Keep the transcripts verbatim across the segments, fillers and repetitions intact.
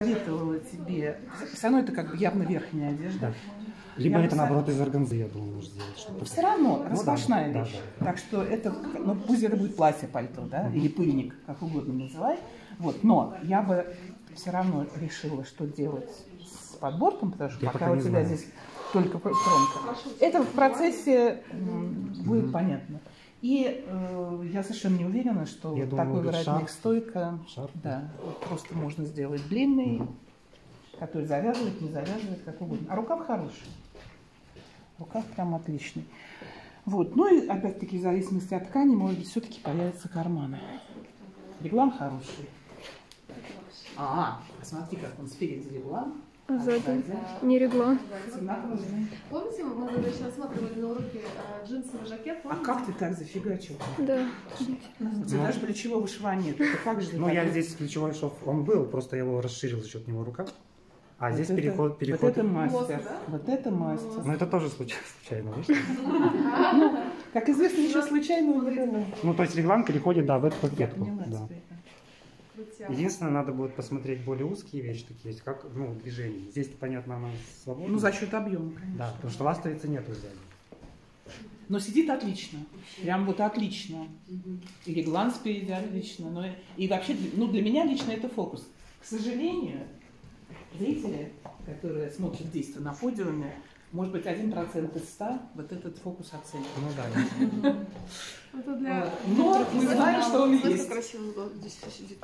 советовала тебе, все равно это как бы явно верхняя одежда. Да. Либо я это, бы наоборот, из органзы, я думаю, можно сделать. Что-то все равно, ну, распашная да, вещь. Да, да. Так что это, ну пусть это будет платье, пальто, да, Угу. или пыльник, как угодно называй. Вот, но я бы все равно решила, что делать с подборком, потому что я пока у тебя знаю. здесь только кромка. Это в процессе будет угу. понятно. И э, я совершенно не уверена, что я такой думаю, воротник стойка, шарф. Да, просто можно сделать длинный, угу. который завязывает, не завязывает, как угодно. А рукав хороший. Рукав прям отличный. Вот. Ну и опять-таки в зависимости от ткани, может быть, все-таки появятся карманы. Реглан хороший. А, посмотри, как он спереди реглан. А сзади не реглан. Помните, мы когда еще осматривали на уроке а, джинсовый жакет? Помните? А как ты так зафигачил? Да. У тебя даже плечевого шва нет. Это как же ну, я здесь плечевой шов, он был, просто я его расширил за счет него рукав. А вот здесь это, переход, переход. Вот это мастер. Мозг, да? Вот это мастер. Ну, это тоже случайно, случайно вышло. Ну, как известно, ничего случайного не было. Ну, то есть реглан переходит, да, в эту пакетку. Да. Единственное, надо будет посмотреть более узкие вещи такие есть, как, ну, движение. Здесь, понятно, она свободна. Ну, за счет объема, конечно. Да, потому что ластовицы нету сзади. Но сидит отлично. Прям вот отлично. И реглан спереди отлично. Но и вообще, ну, для меня лично это фокус. К сожалению, зрители, которые смотрят действие на подиуме, может быть, один процент из ста вот этот фокус оценит. Ну да. Это для... Но мы знаем, что он есть. Красиво здесь сидит.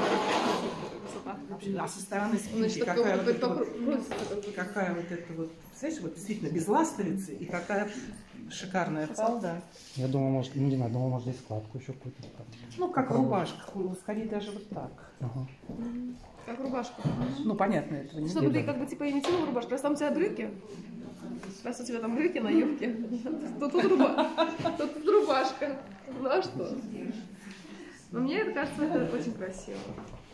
А со стороны спинки какая вот эта вот, какая вот эта вот, знаешь, вот действительно без ластовицы и какая шикарная фалда. Я думаю, может, не знаю, думаю, может здесь складку еще какую-то. Ну, как рубашка, скорее даже вот так. Ага. Как рубашка. Ну, понятно, этого не Чтобы ты как бы типа имитировал рубашку. Раз там у тебя брюки, раз у тебя там брюки на юбке, то тут, руба... то тут рубашка. Ну а что? Но мне это кажется, это очень красиво.